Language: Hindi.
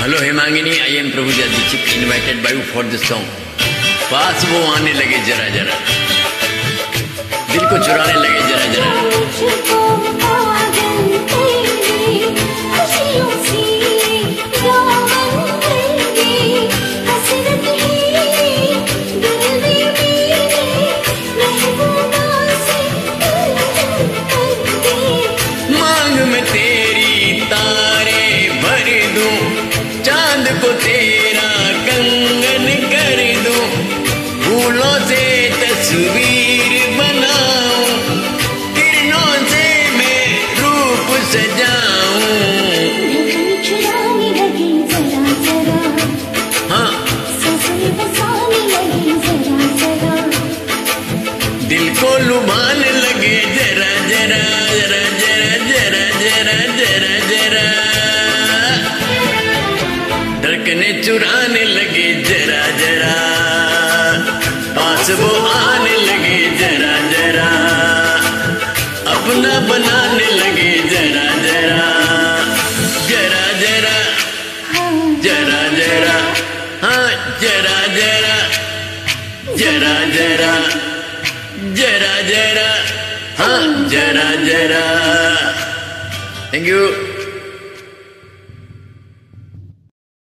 Hello Hemangini, I am Prabhudev Dixit invited by you for this song. पास वो आने लगे जरा जरा, दिल को चुराने लगे जरा जरा। मांग में तेरी तारे भर दूं, चांद को तेरा कंगन कर दूं, फूलों से तस्वीर बनाऊं, किरणों से मैं रूप सजाऊं। हाँ, दिल को लुभाने लगे जरा जरा जरा जरा जरा जरा जरा जरा, धड़कने चुराने लगे जरा जरा, पास वो आने लगे जरा जरा, अपना बनाने लगे जरा जरा जरा जरा जरा जरा, हाँ जरा जरा जरा जरा जरा जरा, हाँ जरा जरा। Thank you.